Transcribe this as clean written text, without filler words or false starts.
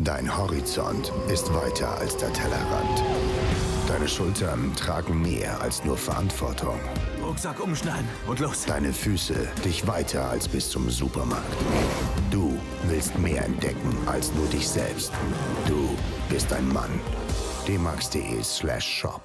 Dein Horizont ist weiter als der Tellerrand. Deine Schultern tragen mehr als nur Verantwortung. Rucksack umschnallen und los. Deine Füße dich weiter als bis zum Supermarkt. Du willst mehr entdecken als nur dich selbst. Du bist ein Mann. dmax.de/shop